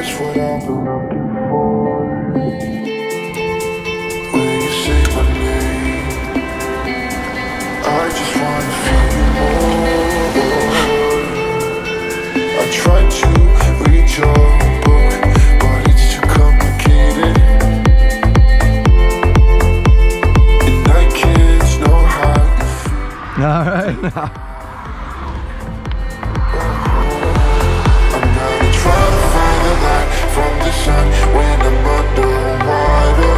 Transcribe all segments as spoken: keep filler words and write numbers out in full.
That's what I've been looking for. When you say my name, I just wanna feel you more. I tried to read your book, but it's too complicated, and I can't know how you feel. All right. I'm gonna try to find the light from the sun when I'm underwater.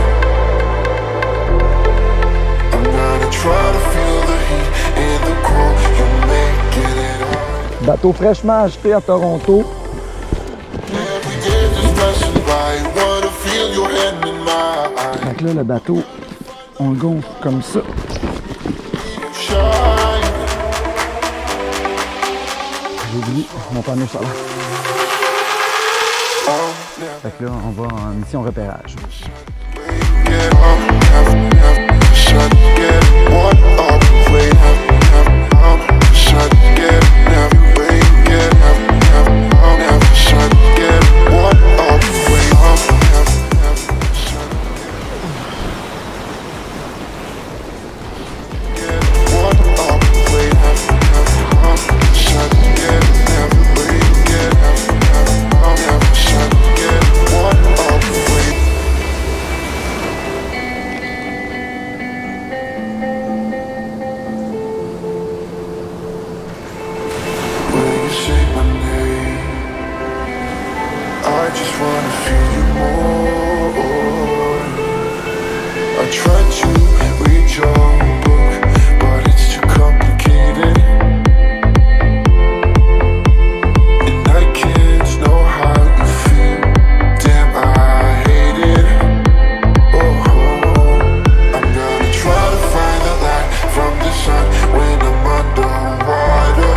I'm gonna try to feel the heat in the cold. You're making it hard. Bateau fraîchement acheté à Toronto. Every day just passing by, wanna feel your hand in my eye. Fait que là, le bateau, on le gonfle comme ça. Shine. J'ai oublié mon panneau solaire. Oh, Fait que là, on va en mission repérage. get up, have, have, shut, get what up, wait, have, have, up, shut, get, have, wait, get, have, have, up, have, shut, get what up, wait, up, have, have, shut, get what up, wait, have, have, up, shut, get, have, wait, get, have, have, up, have, shut, get what up, wait. When you say my name, I just wanna feel you more. I tried to read your book, but it's too complicated, and I can't know how you feel. Damn, I hate it. Oh, I'm gonna try to find the light from the sun when I'm underwater.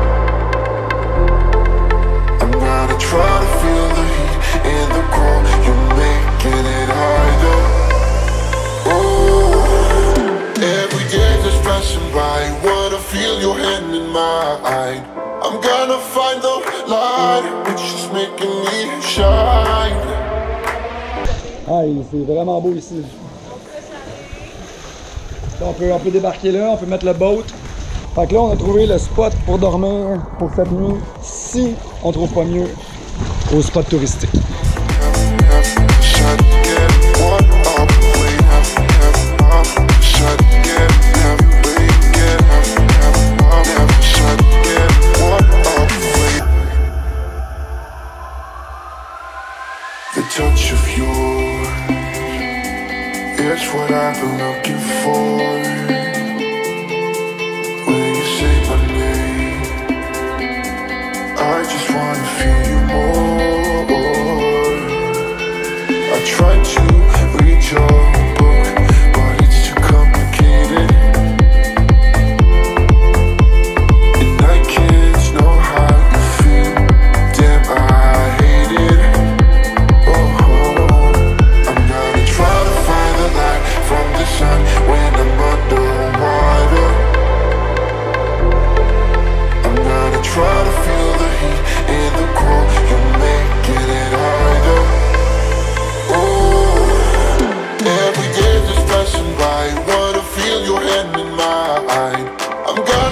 I'm gonna try to feel the heat in the cold. You're making it harder. Oh, every day just passing by, wanna feel your hand in mine. I'm gonna find the light, which is making me shine. Ah, c'est vraiment beau ici. On peut, on peut débarquer là, on peut mettre le boat. Fait que là, on a trouvé le spot pour dormir pour cette nuit. Si on trouve pas mieux au spot touristique. Shut, get what up, wait, have, have, up, shut, get, have, wait, get, have, have, up, have, shut, get what up, wait. The touch of yours is what I've been looking for. When you say my name, I just wanna feel you more. I tried to read your book, but it's too complicated, and I can't know how you feel. Damn, I hate it. Oh, I'm gonna try to find the light from the sun when I'm underwater. I'm gonna try to feel the heat in the cold. You're making it harder. Every day just passing by, wanna feel your hand in mine. I'm gonna